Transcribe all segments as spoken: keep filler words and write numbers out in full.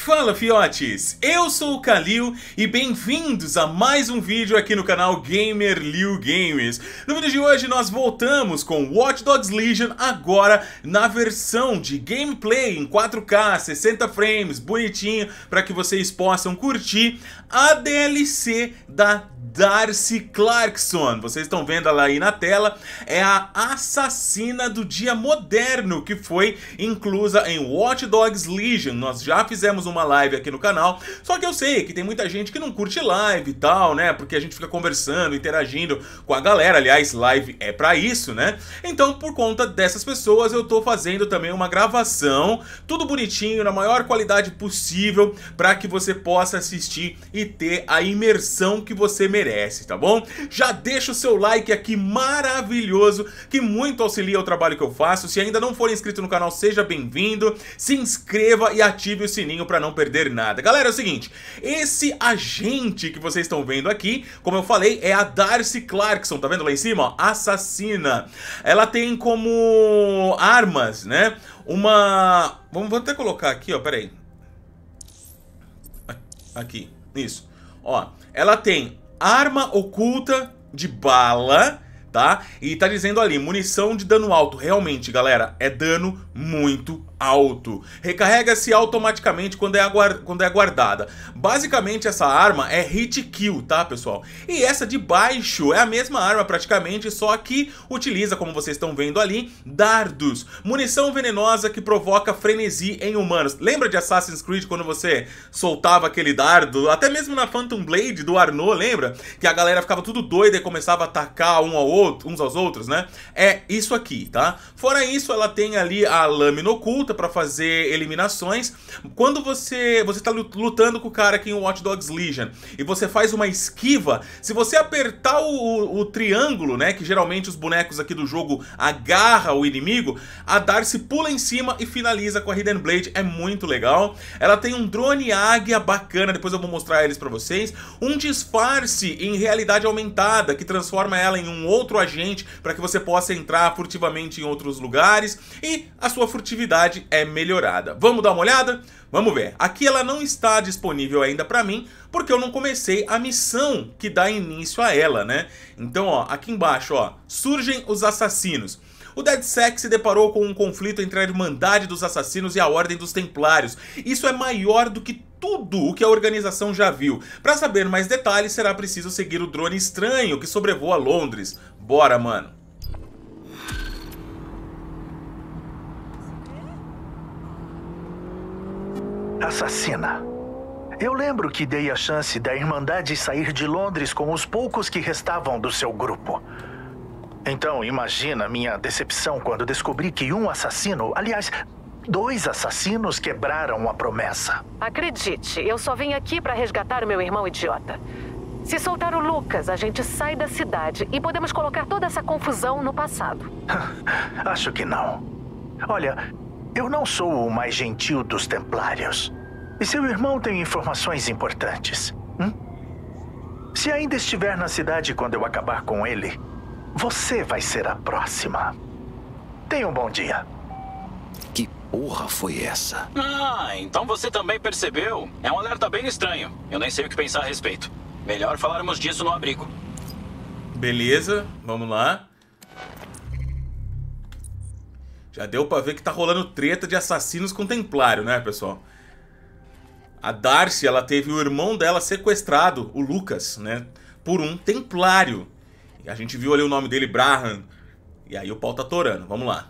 Fala fiotes, eu sou o Kalil e bem-vindos a mais um vídeo aqui no canal GamerLiu Games. No vídeo de hoje nós voltamos com Watch Dogs Legion, agora na versão de gameplay em quatro K, sessenta frames, bonitinho, para que vocês possam curtir a D L C da Darcy Clarkson. Vocês estão vendo ela aí na tela, é a assassina do dia moderno que foi inclusa em Watch Dogs Legion. Nós já fizemos uma live aqui no canal, só que eu sei que tem muita gente que não curte live e tal, né, porque a gente fica conversando, interagindo com a galera, aliás, live é pra isso, né, então por conta dessas pessoas eu tô fazendo também uma gravação, tudo bonitinho, na maior qualidade possível, pra que você possa assistir e ter a imersão que você merece, tá bom? Já deixa o seu like aqui maravilhoso, que muito auxilia o trabalho que eu faço. Se ainda não for inscrito no canal, seja bem-vindo, se inscreva e ative o sininho pra não perder nada. Galera, é o seguinte, esse agente que vocês estão vendo aqui, como eu falei, é a Darcy Clarkson, tá vendo lá em cima, ó? Assassina. Ela tem como armas, né, uma... Vamos vou até colocar aqui, ó, peraí. Aqui, isso. Ó, ela tem arma oculta de bala, tá? E tá dizendo ali, munição de dano alto. Realmente, galera, é dano muito alto. Recarrega-se automaticamente quando é, aguard... quando é guardada. Basicamente, essa arma é hit kill, tá, pessoal? E essa de baixo é a mesma arma praticamente, só que utiliza, como vocês estão vendo ali, dardos. Munição venenosa que provoca frenesi em humanos. Lembra de Assassin's Creed quando você soltava aquele dardo? Até mesmo na Phantom Blade do Arnaud, lembra? Que a galera ficava tudo doida e começava a atacar um ao outro, uns aos outros, né? É isso aqui, tá? Fora isso, ela tem ali a lâmina oculta para fazer eliminações. Quando você você tá lutando com o cara aqui em Watch Dogs Legion e você faz uma esquiva, se você apertar o, o, o triângulo, né, que geralmente os bonecos aqui do jogo agarra o inimigo, a Darcy pula em cima e finaliza com a Hidden Blade. É muito legal. Ela tem um drone águia bacana, depois eu vou mostrar eles para vocês. Um disfarce em realidade aumentada que transforma ela em um outro agente para que você possa entrar furtivamente em outros lugares e a sua furtividade é melhorada. Vamos dar uma olhada? Vamos ver. Aqui ela não está disponível ainda pra mim, porque eu não comecei a missão que dá início a ela, né? Então, ó, aqui embaixo, ó, surgem os assassinos. O DedSec se deparou com um conflito entre a Irmandade dos Assassinos e a Ordem dos Templários. Isso é maior do que tudo o que a organização já viu. Para saber mais detalhes, será preciso seguir o drone estranho que sobrevoa Londres. Bora, mano. Assassina. Eu lembro que dei a chance da Irmandade sair de Londres com os poucos que restavam do seu grupo. Então, imagina minha decepção quando descobri que um assassino, aliás, dois assassinos quebraram a promessa. Acredite, eu só vim aqui para resgatar o meu irmão idiota. Se soltar o Lucas, a gente sai da cidade e podemos colocar toda essa confusão no passado. Acho que não. Olha, eu não sou o mais gentil dos Templários. E seu irmão tem informações importantes. Hum? Se ainda estiver na cidade quando eu acabar com ele, você vai ser a próxima. Tenha um bom dia. Que porra foi essa? Ah, então você também percebeu. É um alerta bem estranho. Eu nem sei o que pensar a respeito. Melhor falarmos disso no abrigo. Beleza, vamos lá. Já deu pra ver que tá rolando treta de assassinos com templário, né, pessoal? A Darcy, ela teve o irmão dela sequestrado, o Lucas, né, por um templário. E a gente viu ali o nome dele, Braham. E aí o pau tá torando, vamos lá.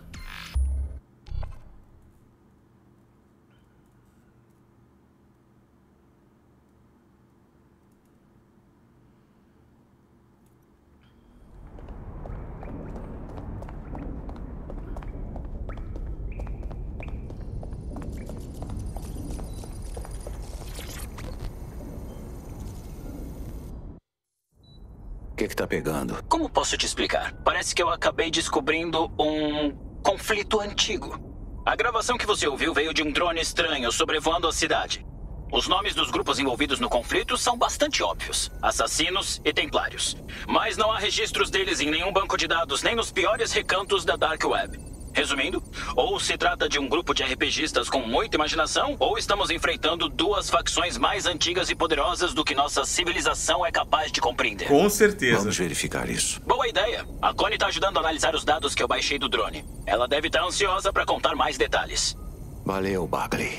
O que que tá pegando? Como posso te explicar? Parece que eu acabei descobrindo um conflito antigo. A gravação que você ouviu veio de um drone estranho sobrevoando a cidade. Os nomes dos grupos envolvidos no conflito são bastante óbvios: assassinos e templários. Mas não há registros deles em nenhum banco de dados, nem nos piores recantos da Dark Web. Resumindo, ou se trata de um grupo de RPGistas com muita imaginação, ou estamos enfrentando duas facções mais antigas e poderosas do que nossa civilização é capaz de compreender. Com certeza. Vamos verificar isso. Boa ideia. A Connie tá ajudando a analisar os dados que eu baixei do drone. Ela deve estar ansiosa para contar mais detalhes. Valeu, Bagley.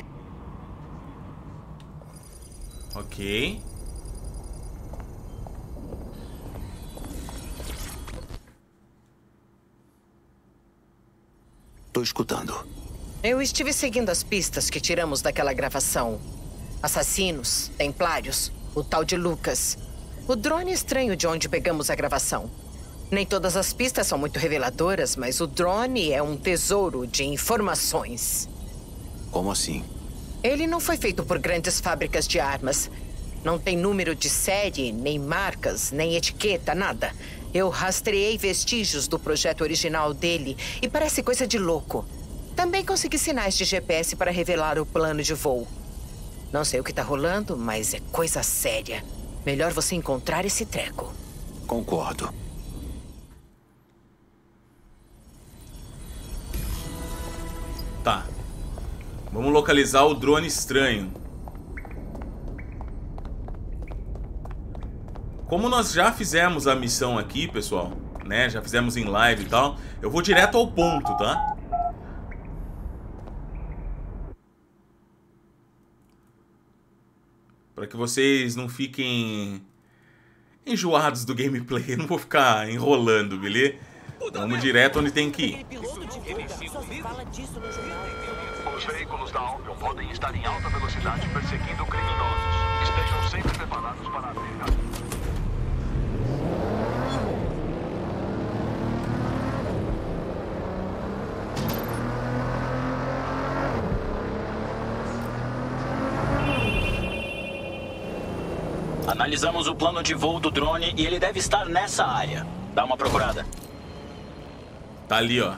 Ok. Tô escutando. Eu estive seguindo as pistas que tiramos daquela gravação. Assassinos, templários, o tal de Lucas. O drone estranho de onde pegamos a gravação. Nem todas as pistas são muito reveladoras, mas o drone é um tesouro de informações. Como assim? Ele não foi feito por grandes fábricas de armas. Não tem número de série, nem marcas, nem etiqueta, nada. Eu rastreei vestígios do projeto original dele e parece coisa de louco. Também consegui sinais de G P S para revelar o plano de voo. Não sei o que tá rolando, mas é coisa séria. Melhor você encontrar esse treco. Concordo. Tá. Vamos localizar o drone estranho. Como nós já fizemos a missão aqui, pessoal, né? Já fizemos em live e tal. Eu vou direto ao ponto, tá? Para que vocês não fiquem enjoados do gameplay. Eu não vou ficar enrolando, beleza? Vamos direto onde tem que ir. Os veículos da Albion podem estar em alta velocidade perseguindo criminosos. Estejam sempre preparados para abrir. Analisamos o plano de voo do drone e ele deve estar nessa área. Dá uma procurada. Tá ali, ó.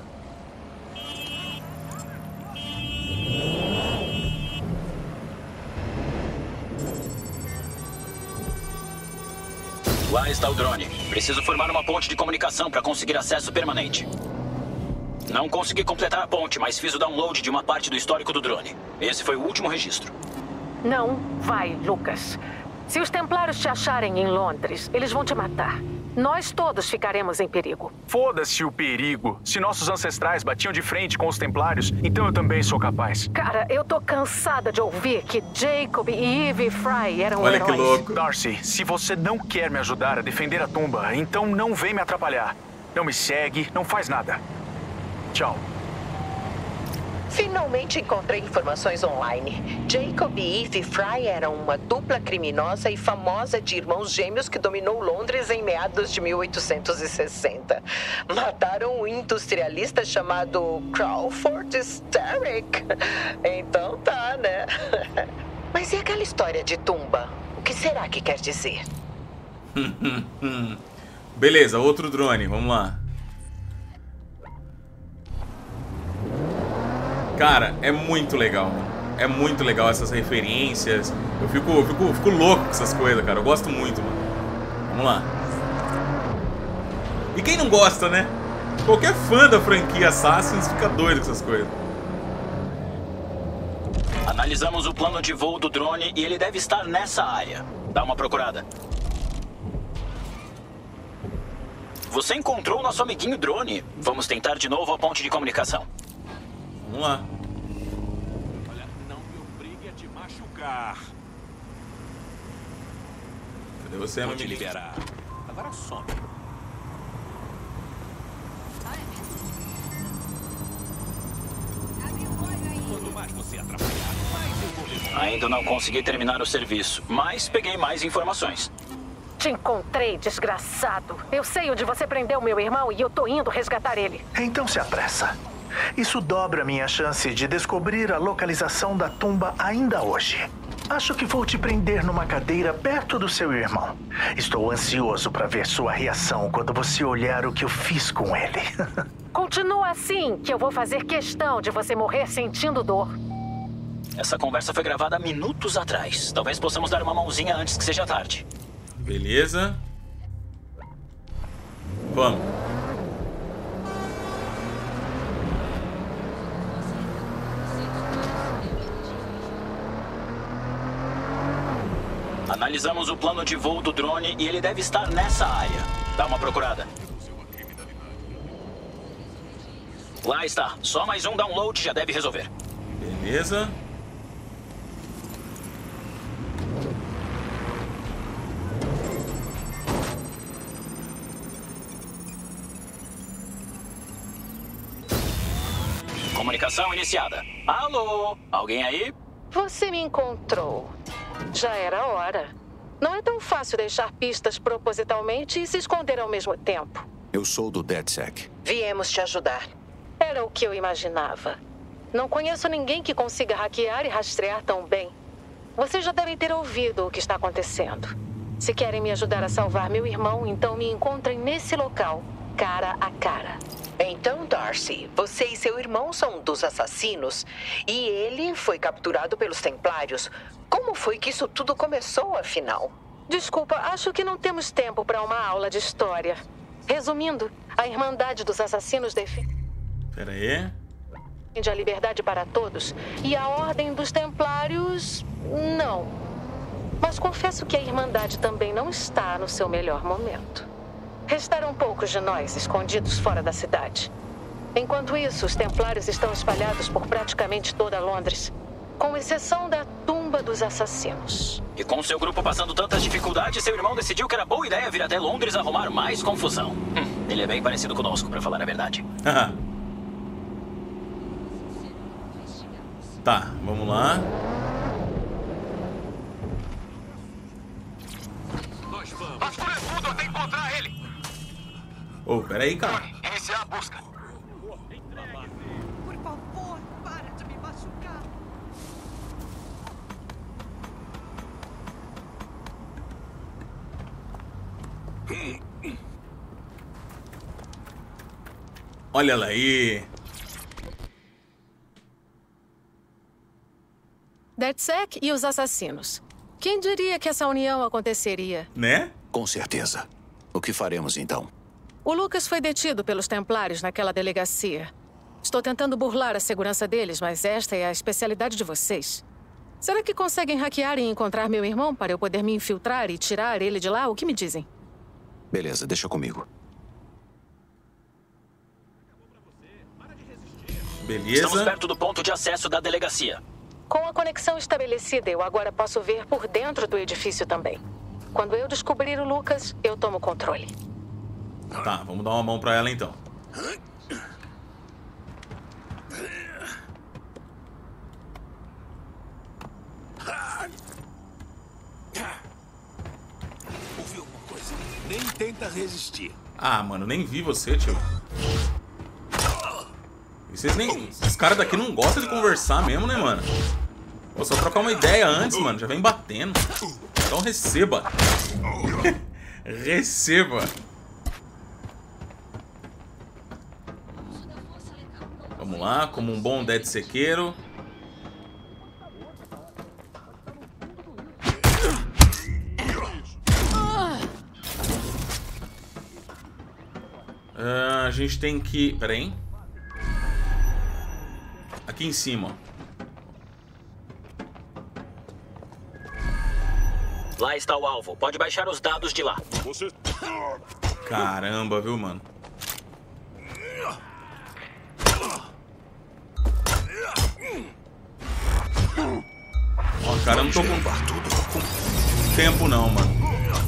Lá está o drone. Preciso formar uma ponte de comunicação para conseguir acesso permanente. Não consegui completar a ponte, mas fiz o download de uma parte do histórico do drone. Esse foi o último registro. Não vai, Lucas. Se os Templários te acharem em Londres, eles vão te matar. Nós todos ficaremos em perigo. Foda-se o perigo. Se nossos ancestrais batiam de frente com os Templários, então eu também sou capaz. Cara, eu tô cansada de ouvir que Jacob e Eve Fry eram Olha heróis. que louco. Darcy, se você não quer me ajudar a defender a tumba, então não vem me atrapalhar. Não me segue, não faz nada. Tchau. Finalmente encontrei informações online. Jacob e Eve Fry eram uma dupla criminosa e famosa de irmãos gêmeos que dominou Londres em meados de mil oitocentos e sessenta. Mataram um industrialista chamado Crawford Starrick. Então tá, né? Mas e aquela história de tumba? O que será que quer dizer? Beleza, outro drone, vamos lá. Cara, é muito legal, mano. É muito legal essas referências. Eu fico, eu fico, eu fico louco com essas coisas, cara. Eu gosto muito, mano. Vamos lá. E quem não gosta, né? Qualquer fã da franquia Assassins fica doido com essas coisas. Analisamos o plano de voo do drone e ele deve estar nessa área. Dá uma procurada. Você encontrou nosso amiguinho drone. Vamos tentar de novo a ponte de comunicação. Vamos lá. Olha, não me obrigue a te machucar. Cadê você, meu Vou te amigo? liberar. Agora some. Quanto mais você atrapalhar, mais eu vou levar. Ainda não consegui terminar o serviço, mas peguei mais informações. Te encontrei, desgraçado. Eu sei onde você prendeu meu irmão e eu tô indo resgatar ele. Então se apressa. Isso dobra minha chance de descobrir a localização da tumba ainda hoje. Acho que vou te prender numa cadeira perto do seu irmão. Estou ansioso para ver sua reação quando você olhar o que eu fiz com ele. Continua assim, que eu vou fazer questão de você morrer sentindo dor. Essa conversa foi gravada minutos atrás. Talvez possamos dar uma mãozinha antes que seja tarde. Beleza. Vamos. Atualizamos o plano de voo do drone e ele deve estar nessa área. Dá uma procurada. Lá está. Só mais um download já deve resolver. Beleza. Comunicação iniciada. Alô? Alguém aí? Você me encontrou. Já era hora. Não é tão fácil deixar pistas propositalmente e se esconder ao mesmo tempo. Eu sou do DedSec. Viemos te ajudar. Era o que eu imaginava. Não conheço ninguém que consiga hackear e rastrear tão bem. Vocês já devem ter ouvido o que está acontecendo. Se querem me ajudar a salvar meu irmão, então me encontrem nesse local, cara a cara. Então, Darcy, você e seu irmão são dos assassinos e ele foi capturado pelos Templários. Como foi que isso tudo começou, afinal? Desculpa, acho que não temos tempo para uma aula de história. Resumindo, a Irmandade dos Assassinos defende Pera aí. a liberdade para todos e a Ordem dos Templários, não. Mas confesso que a Irmandade também não está no seu melhor momento. Restaram poucos de nós escondidos fora da cidade. Enquanto isso, os Templários estão espalhados por praticamente toda Londres, com exceção da Tumba dos Assassinos. E com seu grupo passando tantas dificuldades, seu irmão decidiu que era boa ideia vir até Londres arrumar mais confusão. Hum, ele é bem parecido conosco, pra falar a verdade. Tá, vamos lá. Vasculhe tudo até encontrar ele. Ô, oh, pera aí, cara. Iniciar a busca. Por favor, para de me machucar. Olha ela aí. DedSec e os assassinos. Quem diria que essa união aconteceria? Né? Com certeza. O que faremos então? O Lucas foi detido pelos Templários naquela delegacia. Estou tentando burlar a segurança deles, mas esta é a especialidade de vocês. Será que conseguem hackear e encontrar meu irmão para eu poder me infiltrar e tirar ele de lá? O que me dizem? Beleza, deixa comigo. Beleza. Estamos perto do ponto de acesso da delegacia. Com a conexão estabelecida, eu agora posso ver por dentro do edifício também. Quando eu descobrir o Lucas, eu tomo o controle. Tá, vamos dar uma mão pra ela então. Ouviu alguma coisa? Nem tenta resistir. Ah, mano, nem vi você, tio. E vocês nem... Os caras daqui não gostam de conversar mesmo, né, mano? Vou só trocar uma ideia antes, mano. Já vem batendo. Então receba. Receba. Vamos lá, como um bom DedSequeiro. Uh, a gente tem que... Pera aí. Aqui em cima, ó. Lá está o alvo. Pode baixar os dados de lá. Você... Caramba, viu, mano? Ó, cara, eu não tô com... com tempo não, mano.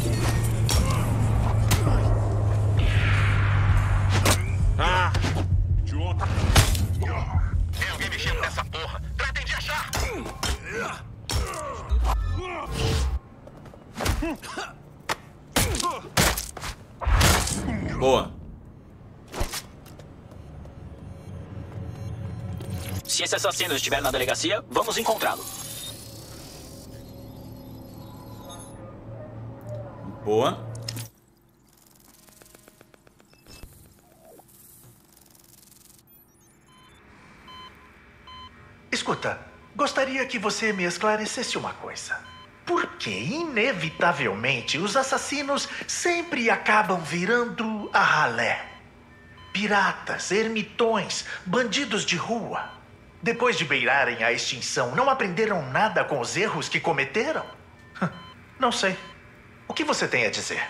Ah! Idiota! Tem alguém mexendo nessa porra! Tratem de achar! Boa. Se esse assassino estiver na delegacia, vamos encontrá-lo. Boa. Escuta, gostaria que você me esclarecesse uma coisa. Por que, inevitavelmente, os assassinos sempre acabam virando a ralé? Piratas, ermitões, bandidos de rua. Depois de beirarem a extinção, não aprenderam nada com os erros que cometeram? Não sei. O que você tem a dizer?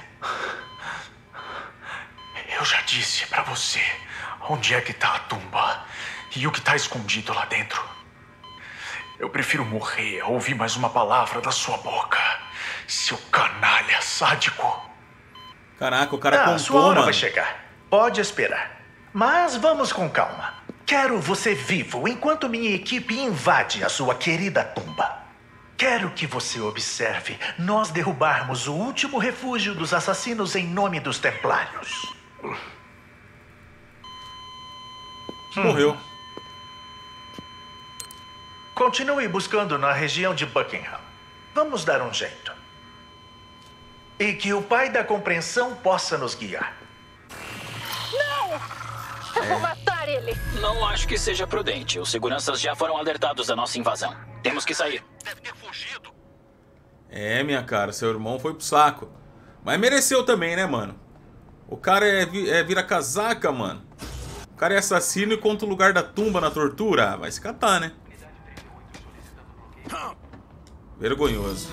Eu já disse pra você onde é que tá a tumba e o que tá escondido lá dentro. Eu prefiro morrer a ouvir mais uma palavra da sua boca, seu canalha sádico. Caraca, o cara ah, contou, sua hora mano. vai chegar. Pode esperar. Mas vamos com calma. Quero você vivo enquanto minha equipe invade a sua querida tumba. Quero que você observe nós derrubarmos o último refúgio dos assassinos em nome dos Templários. Morreu. Continue buscando na região de Buckingham. Vamos dar um jeito. E que o Pai da Compreensão possa nos guiar. Não! Eu vou matar ele! Não acho que seja prudente. Os seguranças já foram alertados da nossa invasão. Temos que sair. Deve ter fugido. É, minha cara, seu irmão foi pro saco. Mas mereceu também, né, mano? O cara é, vi é vira casaca, mano. O cara é assassino e conta o lugar da tumba na tortura. Ah, vai se catar, né? Vergonhoso.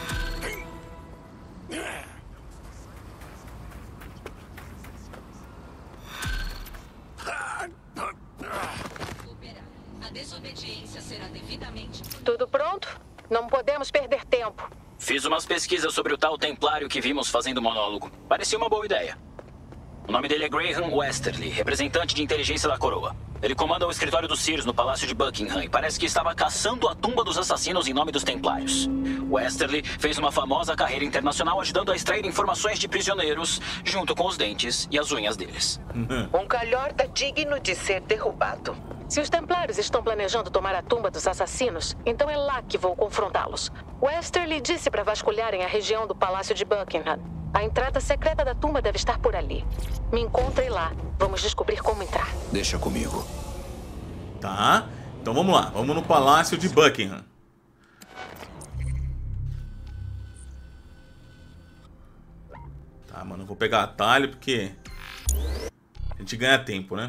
A desobediência será devidamente... Tudo pronto? Não podemos perder tempo. Fiz umas pesquisas sobre o tal templário que vimos fazendo monólogo. Parecia uma boa ideia. O nome dele é Graham Westerly, representante de inteligência da coroa. Ele comanda o escritório dos Sears no Palácio de Buckingham e parece que estava caçando a tumba dos assassinos em nome dos Templários. Westerly fez uma famosa carreira internacional ajudando a extrair informações de prisioneiros, junto com os dentes e as unhas deles. Um calhorda digno de ser derrubado. Se os Templários estão planejando tomar a tumba dos assassinos, então é lá que vou confrontá-los. Westerly disse para vasculharem a região do Palácio de Buckingham. A entrada secreta da tumba deve estar por ali. Me encontrem lá. Vamos descobrir como entrar. Deixa comigo. Tá, então vamos lá. Vamos no Palácio de Buckingham. Tá, mano, eu vou pegar atalho porque a gente ganha tempo, né?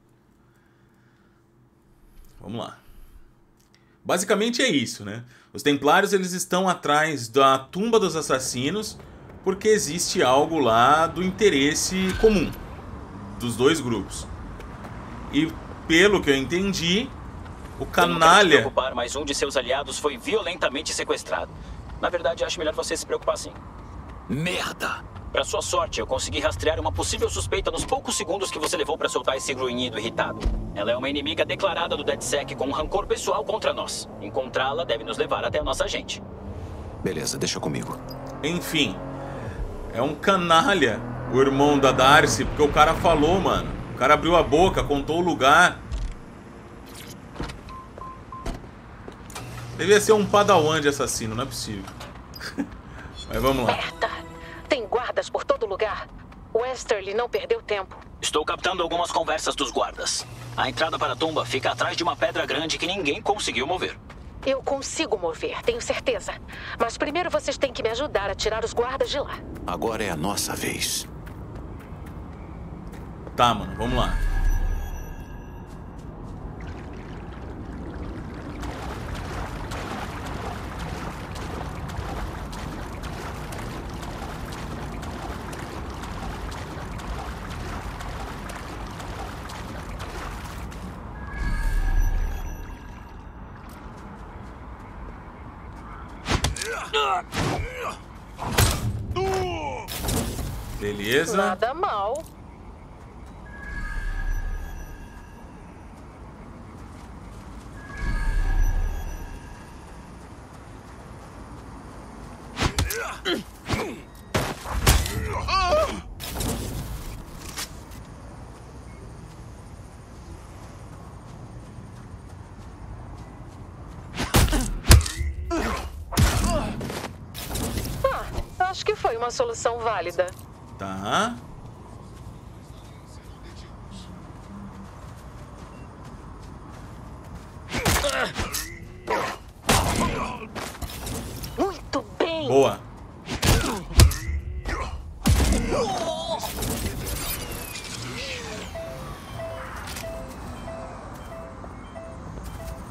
Vamos lá. Basicamente é isso, né? Os Templários, eles estão atrás da tumba dos assassinos porque existe algo lá do interesse comum dos dois grupos. E pelo que eu entendi, o canalha... Não quero se preocupar, mas um de seus aliados foi violentamente sequestrado. Na verdade, acho melhor você se preocupar sim. Merda! Pra sua sorte, eu consegui rastrear uma possível suspeita nos poucos segundos que você levou pra soltar esse grunhido irritado. Ela é uma inimiga declarada do DedSec com um rancor pessoal contra nós. Encontrá-la deve nos levar até a nossa gente. Beleza, deixa comigo. Enfim, é um canalha o irmão da Darcy, porque o cara falou, mano. O cara abriu a boca, contou o lugar. Devia ser um padawan de assassino, não é possível. Mas vamos lá. Merda! Tem guardas por todo lugar. Westerly não perdeu tempo. Estou captando algumas conversas dos guardas. A entrada para a tumba fica atrás de uma pedra grande que ninguém conseguiu mover. Eu consigo mover, tenho certeza. Mas primeiro vocês têm que me ajudar a tirar os guardas de lá. Agora é a nossa vez. Tá, mano, vamos lá. Beleza. Nada mal. Ah, acho que foi uma solução válida. Tá. Muito bem. Boa.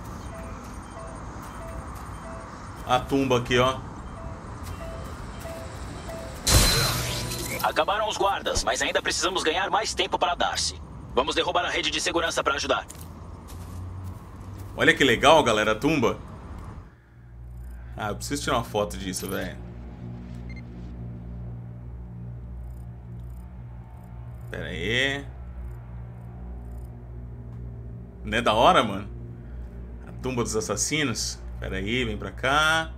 A tumba aqui, ó. Acabaram os guardas, mas ainda precisamos ganhar mais tempo para Darcy. Vamos derrubar a rede de segurança para ajudar. Olha que legal, galera, a tumba. Ah, eu preciso tirar uma foto disso, velho. Pera aí. Não é da hora, mano? A tumba dos assassinos. Pera aí, vem pra cá.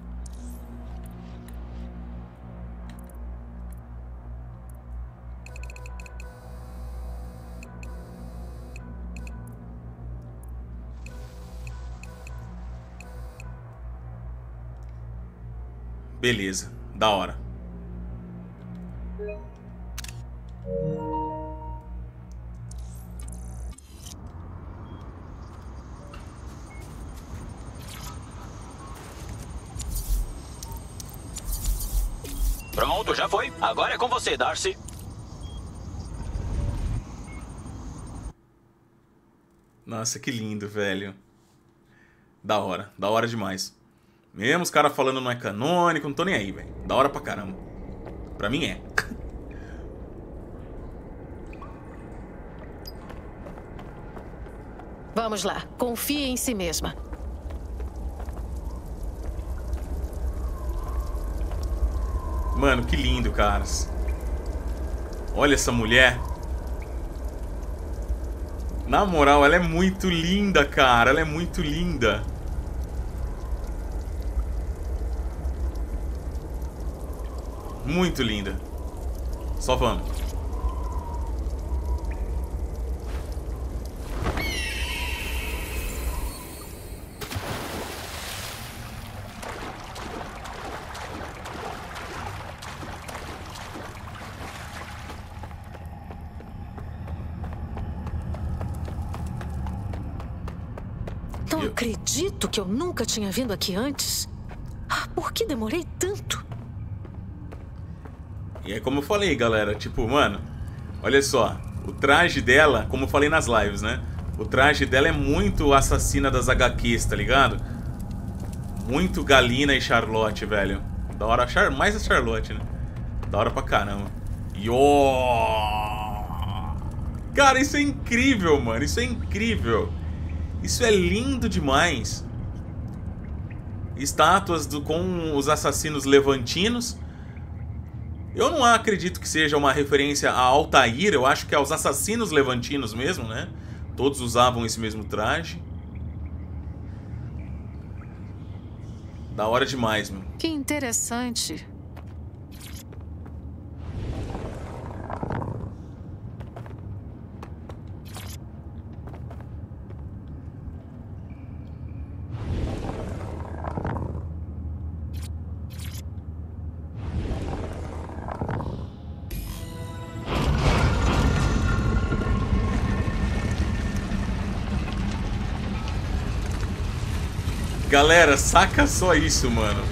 Beleza, da hora. Pronto, já foi. Agora é com você, Darcy. Nossa, que lindo, velho. Da hora, da hora demais. Mesmo os caras falando não é canônico, não tô nem aí, velho. Da hora pra caramba. Pra mim é. Vamos lá, confie em si mesma. Mano, que lindo, caras. Olha essa mulher. Na moral, ela é muito linda, cara. Ela é muito linda. Muito linda. Só vamos. Não acredito que eu nunca tinha vindo aqui antes. Ah, por que demorei tanto? E é como eu falei, galera, tipo, mano, olha só, o traje dela, como eu falei nas lives, né? O traje dela é muito assassina das agá quês, tá ligado? Muito Galina e Charlotte, velho. Da hora, Char... mais a Charlotte, né? Da hora pra caramba. E oh! Cara, isso é incrível, mano, isso é incrível. Isso é lindo demais. Estátuas do... com os assassinos levantinos. Eu não acredito que seja uma referência a Altair, eu acho que é aos assassinos levantinos mesmo, né? Todos usavam esse mesmo traje. Da hora demais, mano. Que interessante. Galera, saca só isso, mano.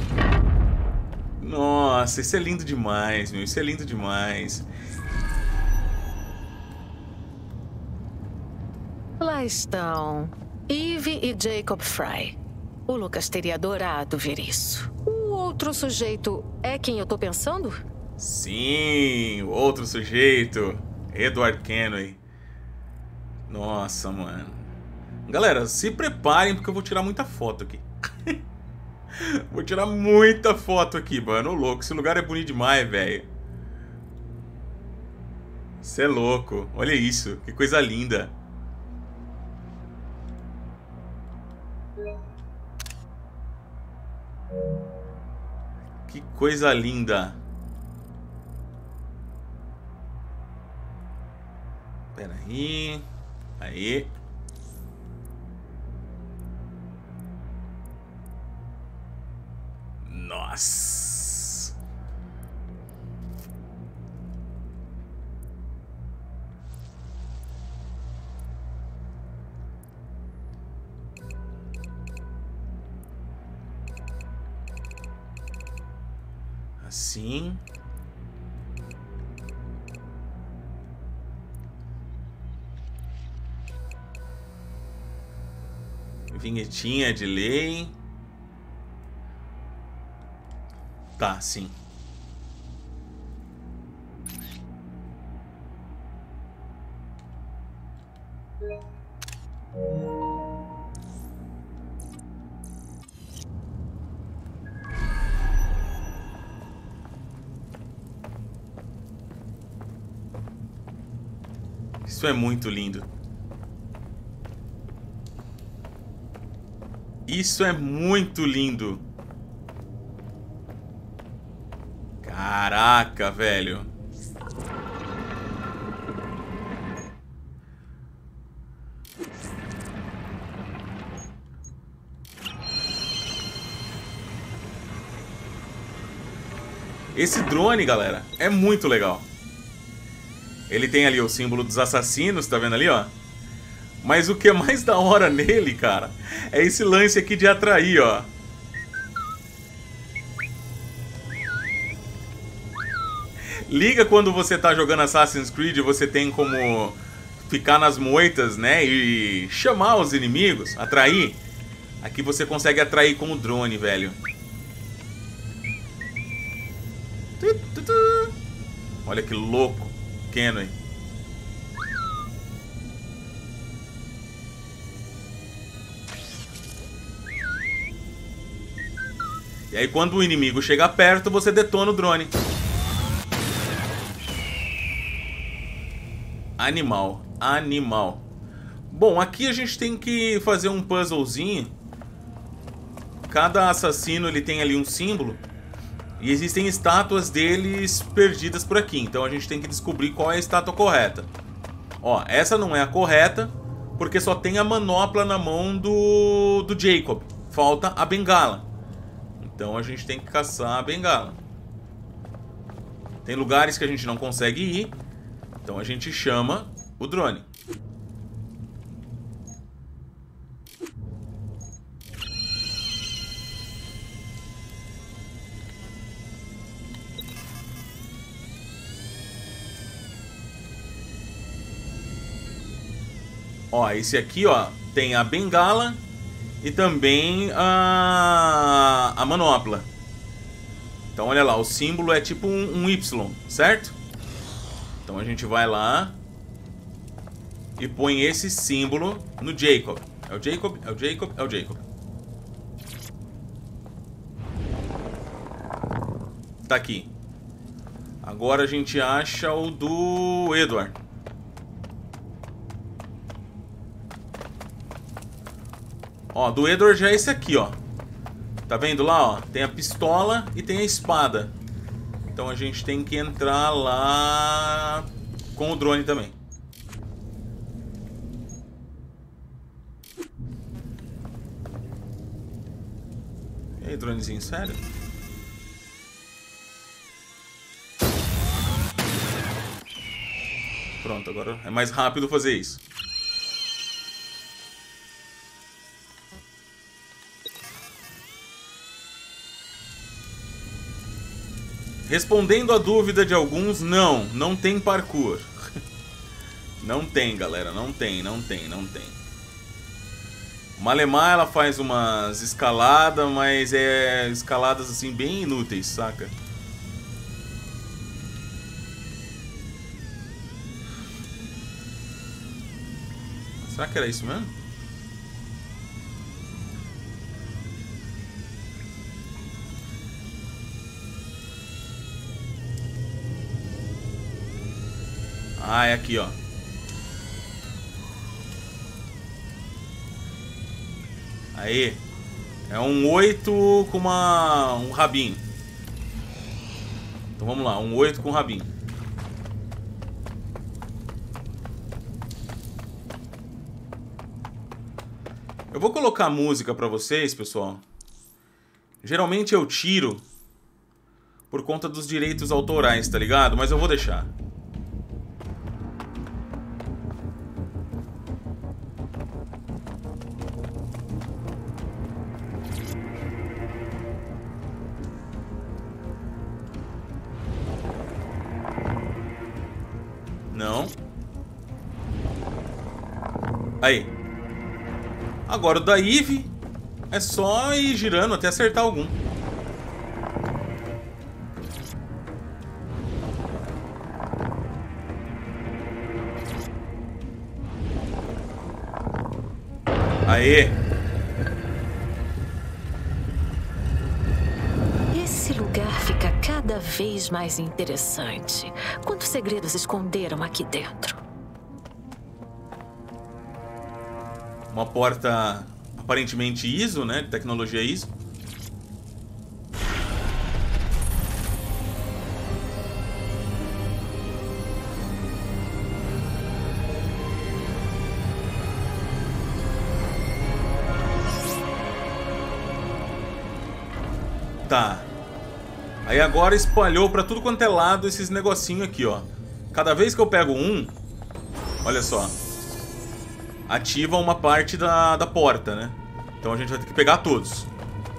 Nossa, isso é lindo demais, meu. Isso é lindo demais. Lá estão Eve e Jacob Frye. O Lucas teria adorado ver isso. O outro sujeito é quem eu tô pensando? Sim, o outro sujeito. Edward Kenway. Nossa, mano. Galera, se preparem porque eu vou tirar muita foto aqui. Vou tirar muita foto aqui, mano. Ô, louco, esse lugar é bonito demais, velho. Você é louco. Olha isso, que coisa linda. Que coisa linda. Pera aí. Aí. Nossa. Assim. Vinhetinha de lei. Tá, sim. Isso é muito lindo. Isso é muito lindo. Caraca, velho. Esse drone, galera, é muito legal. Ele tem ali o símbolo dos assassinos, tá vendo ali, ó? Mas o que é mais da hora nele, cara, é esse lance aqui de atrair, ó. Liga quando você tá jogando Assassin's Creed, você tem como ficar nas moitas, né, e chamar os inimigos, atrair. Aqui você consegue atrair com o drone, velho. Olha que louco, Kenway. E aí quando o inimigo chega perto, você detona o drone. Animal, animal. Bom, aqui a gente tem que fazer um puzzlezinho. Cada assassino ele tem ali um símbolo. E existem estátuas deles perdidas por aqui. Então a gente tem que descobrir qual é a estátua correta. Ó, essa não é a correta, porque só tem a manopla na mão do, do Jacob. Falta a bengala. Então a gente tem que caçar a bengala. Tem lugares que a gente não consegue ir. Então a gente chama o drone. Ó, esse aqui, ó, tem a bengala e também a, a manopla. Então, olha lá, o símbolo é tipo um, um Y, certo? Então a gente vai lá e põe esse símbolo no Jacob. É o Jacob, é o Jacob, é o Jacob. Tá aqui. Agora a gente acha o do Edward. Ó, do Edward já é esse aqui, ó. Tá vendo lá, ó? Tem a pistola e tem a espada. Então a gente tem que entrar lá com o drone também. E aí, dronezinho, sério? Pronto, agora é mais rápido fazer isso. Respondendo a dúvida de alguns, não, não tem parkour. Não tem, galera, não tem, não tem, não tem. Malemar, ela faz umas escaladas, mas é escaladas assim bem inúteis, saca? Será que era isso mesmo? Ah, é aqui, ó. Aí. É um oito com uma, um rabinho. Então vamos lá, um oito com rabinho. Eu vou colocar música pra vocês, pessoal. Geralmente eu tiro por conta dos direitos autorais, tá ligado? Mas eu vou deixar. Não. Aí. Agora o da Eve é só ir girando até acertar algum. Aê! Esse lugar fica cada vez mais interessante. Quantos segredos esconderam aqui dentro? Uma porta aparentemente I S O, né? De tecnologia I S O. Tá. Aí agora espalhou pra tudo quanto é lado esses negocinhos aqui, ó. Cada vez que eu pego um, olha só, ativa uma parte da, da porta, né? Então a gente vai ter que pegar todos.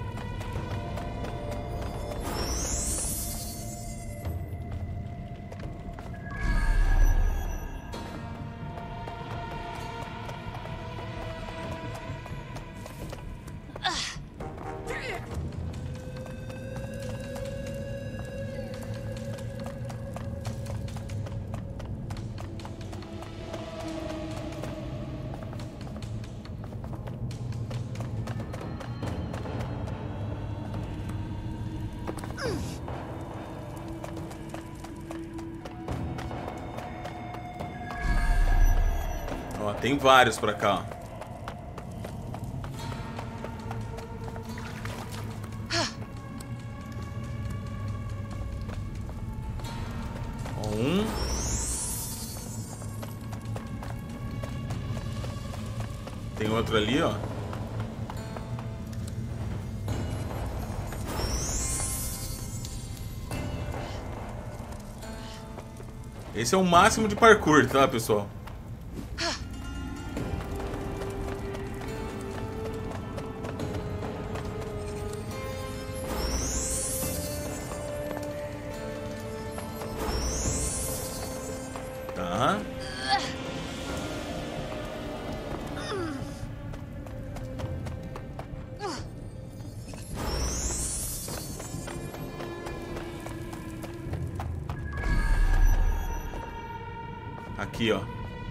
Ó, tem vários pra cá. Ó, um. Tem outro ali, ó. Esse é o máximo de parkour, tá, pessoal? Tá. Aqui, ó.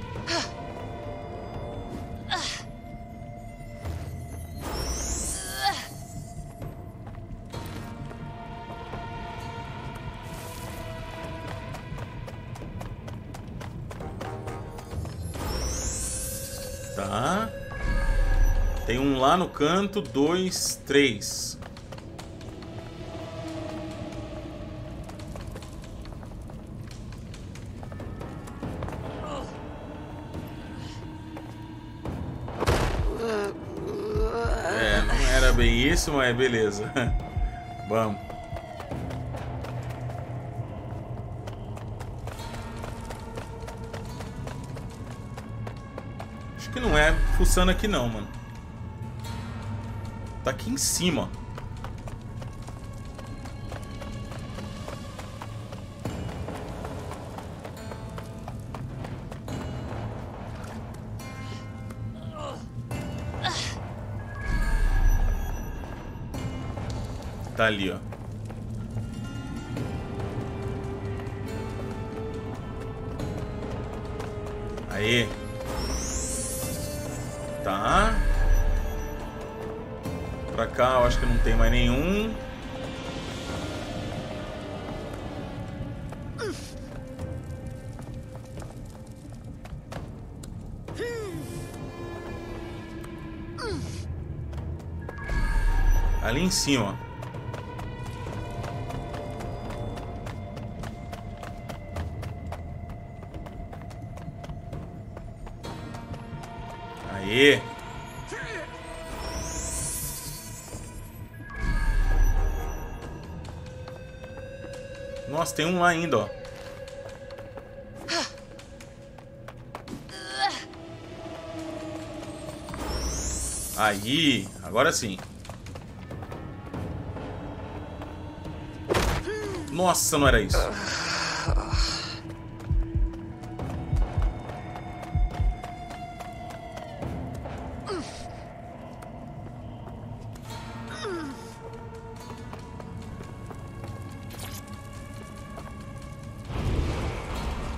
Tá. Tem um lá no canto, dois, três. É, não era bem isso, mas beleza. Vamos. Acho que não é fuçando aqui não, mano. Tá aqui em cima. Tá ali, ó. Aí. Tá. Pra cá eu acho que não tem mais nenhum. Ali em cima. Aí. Nossa, tem um lá ainda, ó. Aí, agora sim. Nossa, não era isso.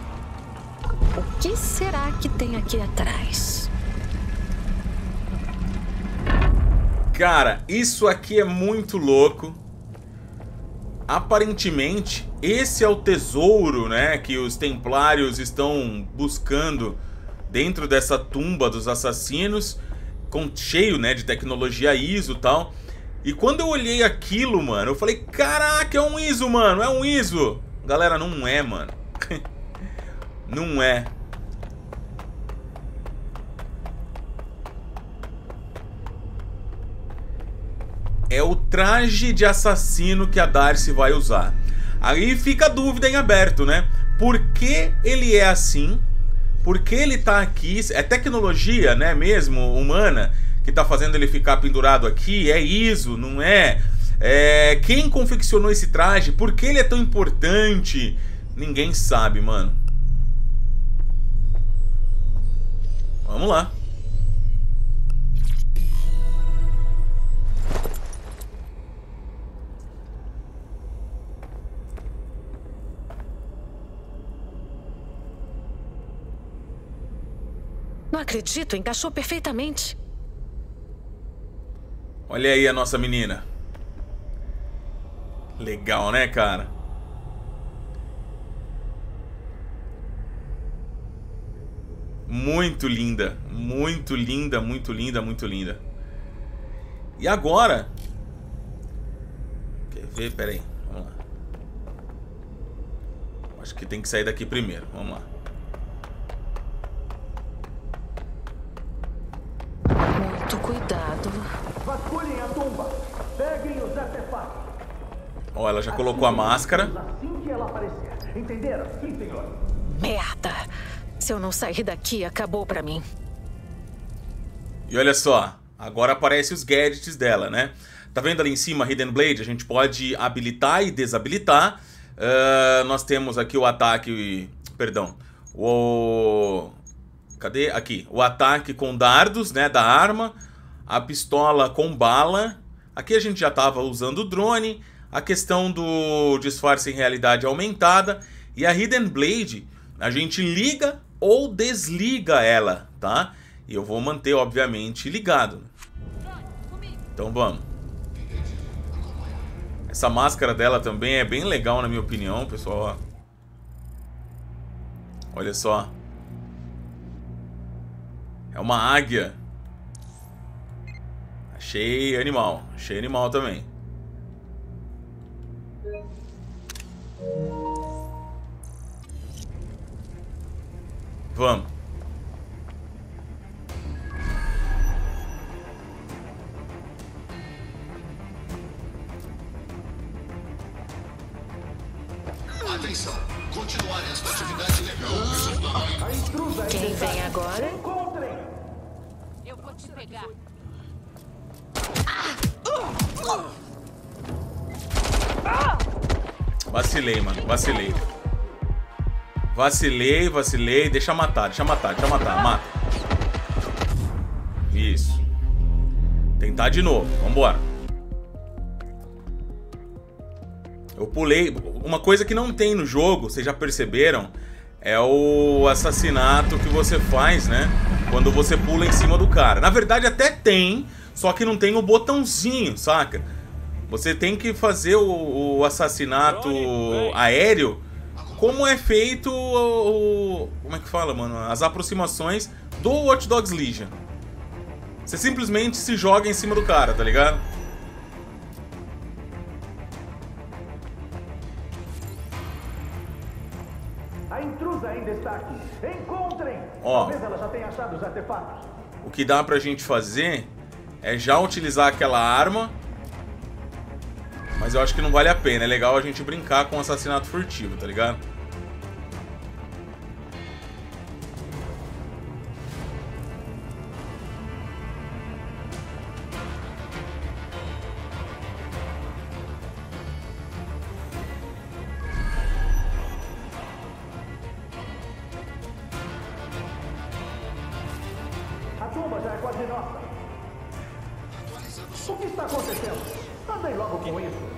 O que será que tem aqui atrás? Cara, isso aqui é muito louco. Aparentemente, esse é o tesouro, né, que os templários estão buscando dentro dessa tumba dos assassinos, com, cheio, né, de tecnologia I S O e tal. E quando eu olhei aquilo, mano, eu falei, caraca, é um I S O, mano, é um I S O. Galera, não é, mano. Não é. É o traje de assassino que a Darcy vai usar. Aí fica a dúvida em aberto, né? Por que ele é assim? Por que ele tá aqui? É tecnologia, né, mesmo, humana, que tá fazendo ele ficar pendurado aqui? É I S O, não é? É... Quem confeccionou esse traje? Por que ele é tão importante? Ninguém sabe, mano. Vamos lá. Não acredito, encaixou perfeitamente. Olha aí a nossa menina. Legal, né, cara? Muito linda. Muito linda, muito linda, muito linda. E agora... Quer ver? Pera aí. Vamos lá. Acho que tem que sair daqui primeiro. Vamos lá. Muito cuidado. Vasculhem a tumba. Peguem os artefatos. Ó, ela já colocou a máscara. Assim que ela aparecer. Entenderam? Sim, senhor. Merda. Se eu não sair daqui, acabou pra mim. E olha só. Agora aparecem os gadgets dela, né? Tá vendo ali em cima a Hidden Blade? A gente pode habilitar e desabilitar. Uh, nós temos aqui o ataque... Perdão. O... Cadê? Aqui. O ataque com dardos, né, da arma. A pistola com bala. Aqui a gente já estava usando o drone. A questão do disfarce em realidade aumentada. E a Hidden Blade, a gente liga ou desliga ela, tá? E eu vou manter, obviamente, ligado. Então vamos. Essa máscara dela também é bem legal, na minha opinião, pessoal. Olha só. É uma águia. Achei animal. Achei animal também. Vamos. Atenção. Continuar esta atividade legal. Quem vem agora? Eu vou te pegar. Vacilei, mano. Vacilei. Vacilei, vacilei. Deixa matar, deixa matar, deixa matar. Mata. Isso. Tentar de novo. Vambora. Eu pulei. Uma coisa que não tem no jogo, vocês já perceberam, é o assassinato que você faz, né? Quando você pula em cima do cara. Na verdade até tem, só que não tem o botãozinho, saca? Você tem que fazer o, o assassinato aéreo como é feito o, o... Como é que fala, mano? As aproximações do Watch Dogs Legion. Você simplesmente se joga em cima do cara, tá ligado? A intrusa ainda está aqui. Encontrem! Ó. Talvez ela já tenha achado os artefatos. O que dá pra gente fazer é já utilizar aquela arma. Mas eu acho que não vale a pena. É legal a gente brincar com o assassinato furtivo, tá ligado? A tumba já é quase nossa. O que está acontecendo? Andem logo com isso.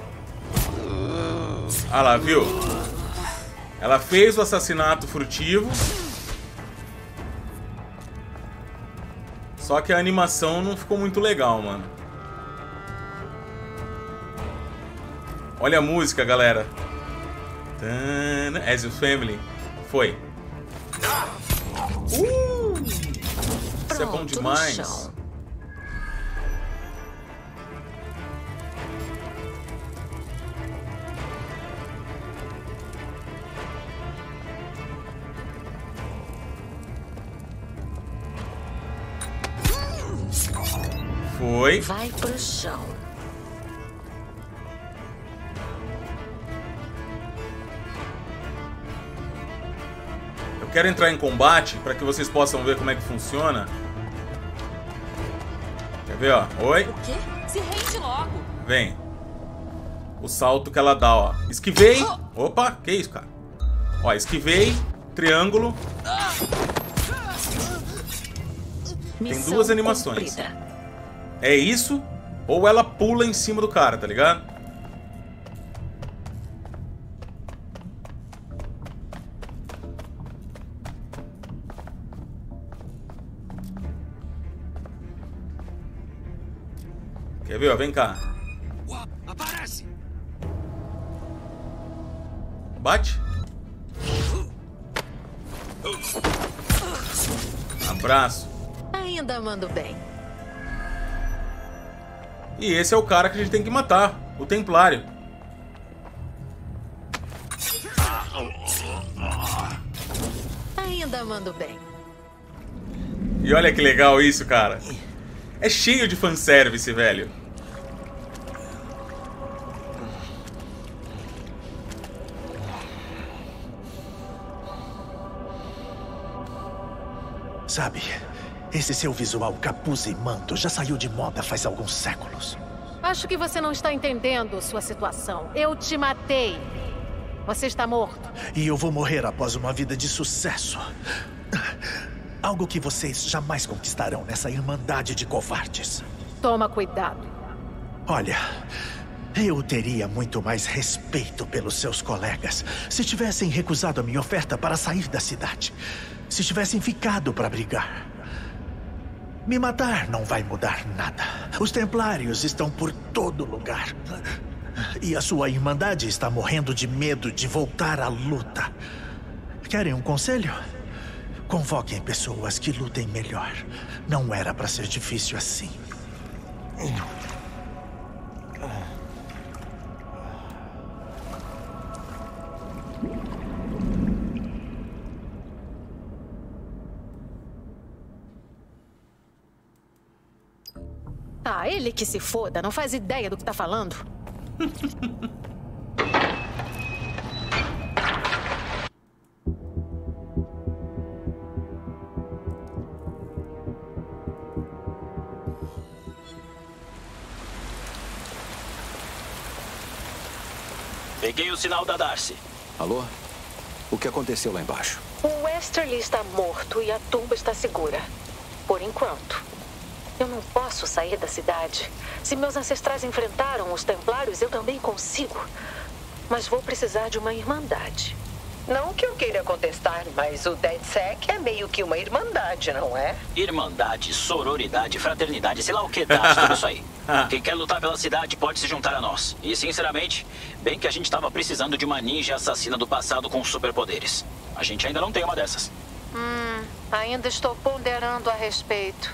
Ah lá, viu? Ela fez o assassinato furtivo. Só que a animação não ficou muito legal, mano. Olha a música, galera. As Your Family. Foi. Uh, isso é bom demais. Foi. Vai pro chão. Eu quero entrar em combate para que vocês possam ver como é que funciona. Quer ver, ó? Oi. O quê? Se rende logo. Vem. O salto que ela dá, ó. Esquivei. Opa, que isso, cara? Ó, esquivei. Triângulo. Tem duas animações. Cumprida. É isso, ou ela pula em cima do cara, tá ligado? Quer ver, ó? Vem cá. Aparece. Bate. Abraço. Ainda mando bem. E esse é o cara que a gente tem que matar, o Templário. Ainda mando bem. E olha que legal isso, cara. É cheio de fanservice, velho. Sabe, esse seu visual capuz e manto já saiu de moda faz alguns séculos. Acho que você não está entendendo sua situação. Eu te matei. Você está morto. E eu vou morrer após uma vida de sucesso. Algo que vocês jamais conquistarão nessa irmandade de covardes. Toma cuidado. Olha, eu teria muito mais respeito pelos seus colegas se tivessem recusado a minha oferta para sair da cidade. Se tivessem ficado para brigar. Me matar não vai mudar nada. Os Templários estão por todo lugar. E a sua irmandade está morrendo de medo de voltar à luta. Querem um conselho? Convoquem pessoas que lutem melhor. Não era para ser difícil assim. Ah, ele que se foda, não faz ideia do que tá falando. Peguei o sinal da Darcy. Alô? O que aconteceu lá embaixo? O Westerly está morto e a tumba está segura. Por enquanto. Eu não posso sair da cidade. Se meus ancestrais enfrentaram os Templários, eu também consigo. Mas vou precisar de uma irmandade. Não que eu queira contestar, mas o DedSec é meio que uma irmandade, não é? Irmandade, sororidade, fraternidade, sei lá o que dá, tudo isso aí. Quem quer lutar pela cidade pode se juntar a nós. E, sinceramente, bem que a gente estava precisando de uma ninja assassina do passado com superpoderes. A gente ainda não tem uma dessas. Hum, ainda estou ponderando a respeito.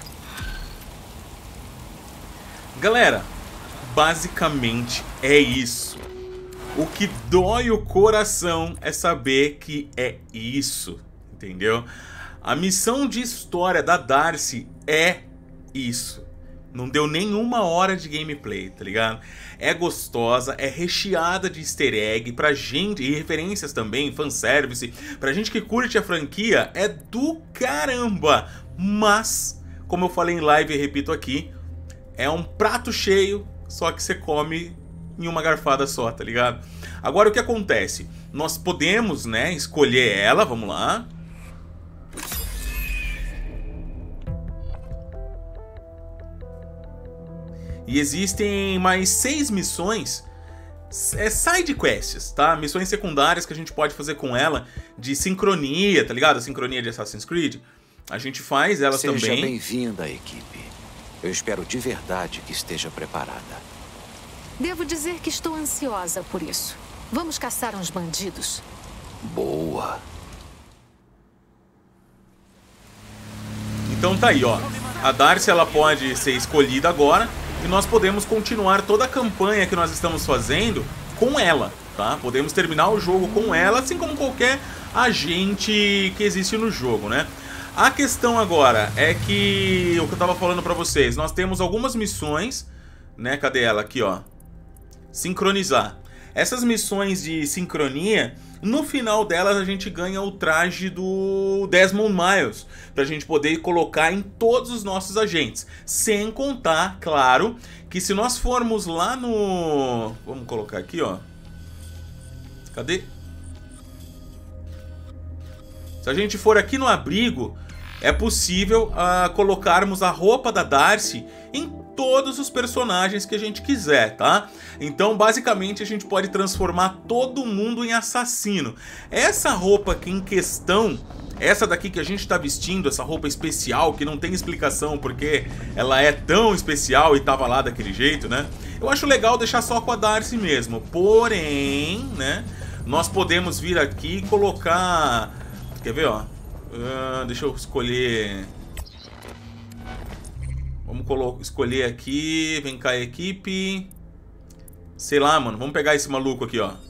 Galera, basicamente é isso. O que dói o coração é saber que é isso, entendeu? A missão de história da Darcy é isso. Não deu nenhuma hora de gameplay, tá ligado? É gostosa, é recheada de easter egg pra gente, e referências também, fanservice. Pra gente que curte a franquia, é do caramba. Mas, como eu falei em live e repito aqui, é um prato cheio, só que você come em uma garfada só, tá ligado? Agora o que acontece? Nós podemos, né, escolher ela, vamos lá. E existem mais seis missões, é, side quests, tá? Missões secundárias que a gente pode fazer com ela, de sincronia, tá ligado? A sincronia de Assassin's Creed. A gente faz elas também. Seja bem-vinda, equipe. Eu espero de verdade que esteja preparada. Devo dizer que estou ansiosa por isso. Vamos caçar uns bandidos. Boa. Então tá aí, ó. A Darcy, ela pode ser escolhida agora e nós podemos continuar toda a campanha que nós estamos fazendo com ela, tá? Podemos terminar o jogo com ela, assim como qualquer agente que existe no jogo, né? A questão agora é que, o que eu tava falando pra vocês, nós temos algumas missões, né? Cadê ela? Aqui, ó. Sincronizar. Essas missões de sincronia, no final delas a gente ganha o traje do Desmond Miles, pra gente poder colocar em todos os nossos agentes. Sem contar, claro, que se nós formos lá no... Vamos colocar aqui, ó. Cadê? Se a gente for aqui no abrigo, é possível uh, colocarmos a roupa da Darcy em todos os personagens que a gente quiser, tá? Então, basicamente, a gente pode transformar todo mundo em assassino. Essa roupa aqui em questão, essa daqui que a gente tá vestindo, essa roupa especial, que não tem explicação porque ela é tão especial e tava lá daquele jeito, né? Eu acho legal deixar só com a Darcy mesmo. Porém, né, nós podemos vir aqui e colocar... Quer ver, ó? Uh, deixa eu escolher... Vamos escolher aqui, vem cá, equipe. Sei lá, mano, vamos pegar esse maluco aqui, ó.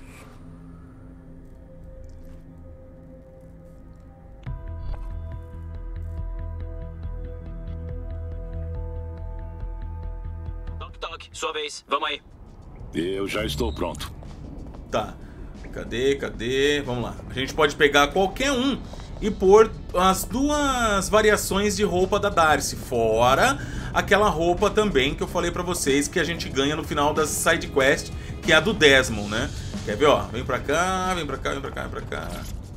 Toque, toque, sua vez, vamos aí. Eu já estou pronto. Tá, cadê, cadê? Vamos lá, a gente pode pegar qualquer um e pôr as duas variações de roupa da Darcy, fora aquela roupa também que eu falei pra vocês que a gente ganha no final das side quest, que é a do Desmond, né? Quer ver, ó? Vem pra cá, vem pra cá, vem pra cá, vem pra cá.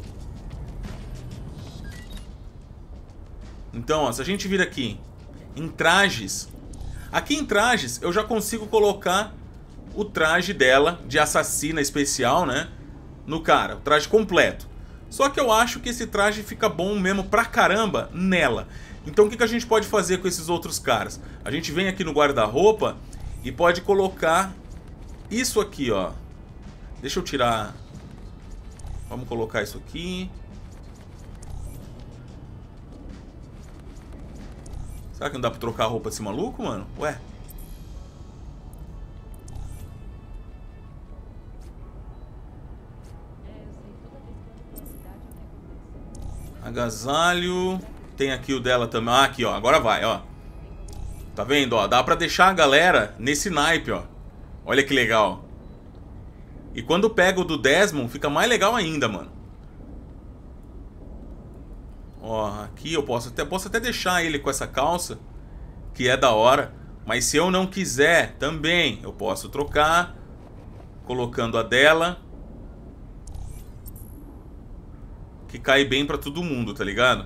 Então, ó, se a gente vir aqui em trajes, aqui em trajes eu já consigo colocar o traje dela de assassina especial, né? No cara, o traje completo. Só que eu acho que esse traje fica bom mesmo pra caramba nela. Então o que, que a gente pode fazer com esses outros caras? A gente vem aqui no guarda-roupa e pode colocar isso aqui, ó. Deixa eu tirar... Vamos colocar isso aqui. Será que não dá pra trocar a roupa desse maluco, mano? Ué? Agasalho. Tem aqui o dela também. Ah, aqui, ó. Agora vai, ó. Tá vendo, ó? Dá pra deixar a galera nesse naipe, ó. Olha que legal. E quando pega o do Desmond, fica mais legal ainda, mano. Ó, aqui eu posso até, posso até deixar ele com essa calça, que é da hora. Mas se eu não quiser, também eu posso trocar, colocando a dela, que cai bem pra todo mundo, tá ligado?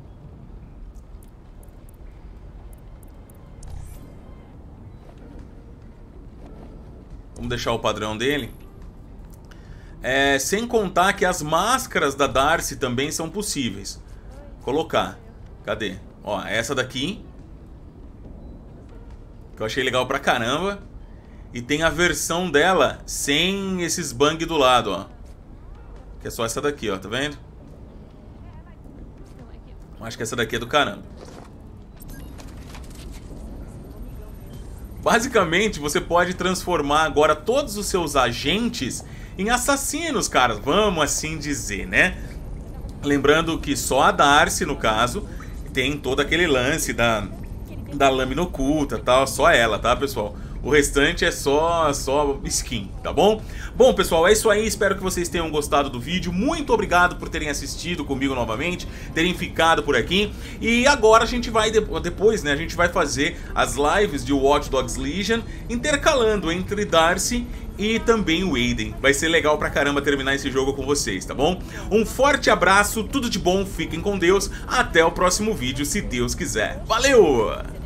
Vamos deixar o padrão dele. É, sem contar que as máscaras da Darcy também são possíveis. Colocar. Cadê? Ó, essa daqui, que eu achei legal pra caramba. E tem a versão dela sem esses bang do lado, ó. Que é só essa daqui, ó, tá vendo? Acho que essa daqui é do caramba. Basicamente, você pode transformar agora todos os seus agentes em assassinos, cara. Vamos assim dizer, né? Lembrando que só a Darcy, no caso, tem todo aquele lance da, da lâmina oculta e tal. Só ela, tá, pessoal? O restante é só, só skin, tá bom? Bom, pessoal, é isso aí. Espero que vocês tenham gostado do vídeo. Muito obrigado por terem assistido comigo novamente, terem ficado por aqui. E agora a gente vai, depois, né, a gente vai fazer as lives de Watch Dogs Legion, intercalando entre Darcy e também o Aiden. Vai ser legal pra caramba terminar esse jogo com vocês, tá bom? Um forte abraço, tudo de bom, fiquem com Deus. Até o próximo vídeo, se Deus quiser. Valeu!